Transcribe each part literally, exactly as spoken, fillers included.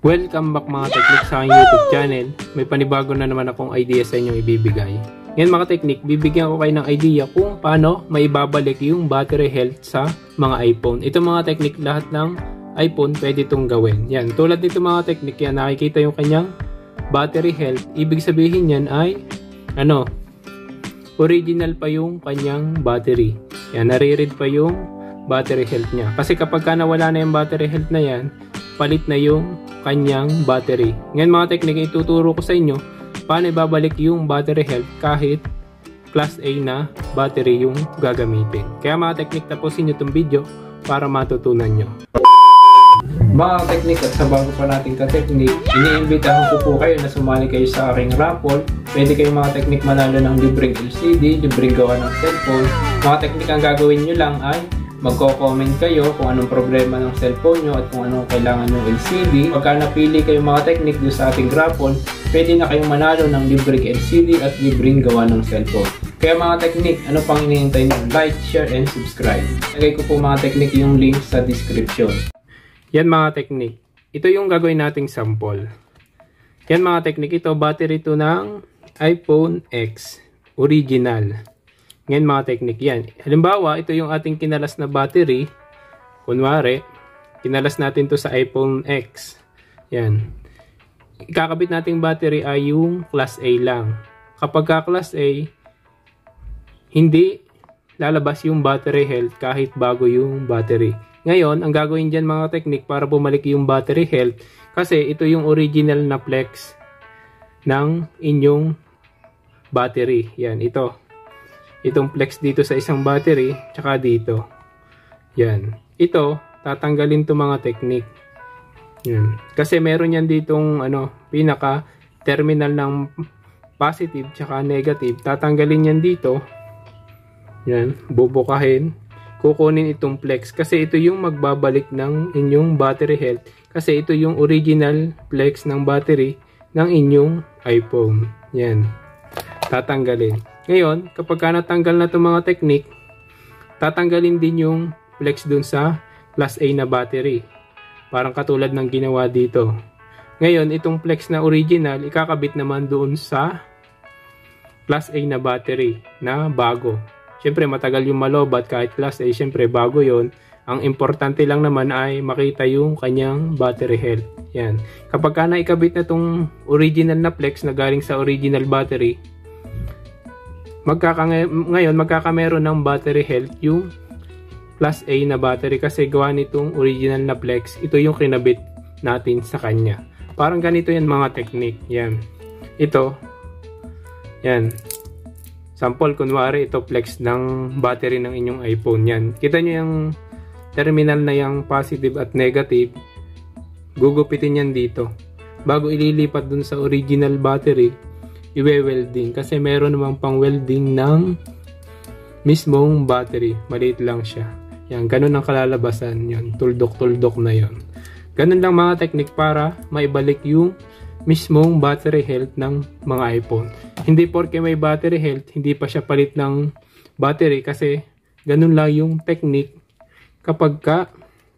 Welcome back mga teknik sa aking YouTube channel. May panibago na naman akong idea sa inyong ibibigay. Ngayon mga teknik, bibigyan ko kayo ng idea kung paano maibabalik yung battery health sa mga iPhone. Ito mga teknik, lahat ng iPhone pwede itong gawin. Yan, tulad nito mga teknik, yan, nakikita yung kanyang battery health. Ibig sabihin yan ay, ano, original pa yung kanyang battery. Yan, nare-read pa yung battery health niya. Kasi kapag ka nawala na yung battery health na yan, palit na yung kanyang battery. Ngayon mga teknik, ituturo ko sa inyo paano ibabalik yung battery health kahit class A na battery yung gagamitin. Kaya mga teknik, tapusin nyo itong video para matutunan nyo. Mga teknik, at sa bago pa natin ka-teknik, iniimbitahan ko po kayo na sumali kayo sa aking raffle. Pwede kayo mga teknik manalo ng libreng L C D, libreng gawa ng cellphone. Mga teknik, ang gagawin nyo lang ay magko-comment kayo kung anong problema ng cellphone nyo at kung anong kailangan ng L C D. Pagka napili kayo mga teknik doon sa ating raffle, pwede na kayong manalo ng libreng L C D at libreng gawa ng cellphone. Kaya mga teknik, ano pang hinihintay nyo? Like, share, and subscribe. Lagay ko po mga teknik yung link sa description. Yan mga teknik. Ito yung gagawin nating sample. Yan mga teknik, ito battery to ng iPhone X. Original. Ngayon mga teknik yan. Halimbawa, ito yung ating kinalas na battery. Kunwari, kinalas natin to sa iPhone X. Yan. Ikakabit nating battery ay yung class A lang. Kapag ka class A, hindi lalabas yung battery health kahit bago yung battery. Ngayon, ang gagawin dyan mga teknik para bumalik yung battery health, kasi ito yung original na flex ng inyong battery. Yan, ito. Itong flex dito sa isang battery, tsaka dito. Yan. Ito, tatanggalin to mga teknik. Yan. Kasi meron yan ditong ano, pinaka terminal ng positive tsaka negative. Tatanggalin yan dito. Yan. Bubukahin. Kukunin itong flex. Kasi ito yung magbabalik ng inyong battery health. Kasi ito yung original flex ng battery ng inyong iPhone. Yan. Tatanggalin. Ngayon, kapag ka natanggal na itong mga teknik, tatanggalin din yung flex dun sa class A na battery. Parang katulad ng ginawa dito. Ngayon, itong flex na original, ikakabit naman doon sa class A na battery na bago. Siyempre, matagal yung malobat kahit class A, siyempre bago yon. Ang importante lang naman ay makita yung kanyang battery health. Yan. Kapag ka naikabit na itong original na flex na galing sa original battery, Magkaka ngayon magkakameron ng battery health yung class A na battery kasi gawa nitong original na flex. Ito yung kinabit natin sa kanya. Parang ganito yan mga teknik. Yan. Ito. Yan. Sample, kunwari ito flex ng battery ng inyong iPhone. Yan. Kita nyo yung terminal na yung positive at negative. Gugupitin yan dito. Bago ililipat dun sa original battery, iwe-welding kasi meron namang pang welding ng mismong battery. Maliit lang siya. Yan, ganun ang kalalabasan. Yan, tuldok-tuldok na yon. Ganun lang mga teknik para maibalik yung mismong battery health ng mga iPhone. Hindi porke may battery health, hindi pa siya palit ng battery kasi ganun lang yung technique kapag ka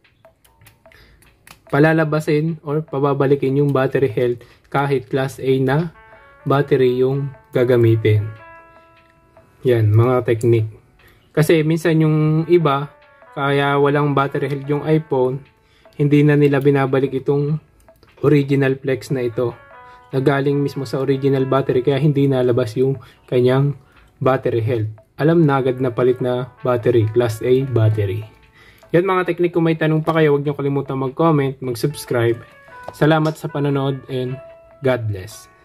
palalabasin or pababalikin yung battery health kahit class A na battery yung gagamitin. Yan, mga teknik. Kasi minsan yung iba, kaya walang battery health yung iPhone, hindi na nila binabalik itong original flex na ito. Nagaling mismo sa original battery, kaya hindi nalabas yung kanyang battery health. Alam na agad na palit na battery, class A battery. Yan mga teknik, kung may tanong pa kayo, huwag niyo kalimutan mag-comment, mag-subscribe. Salamat sa panonood and God bless.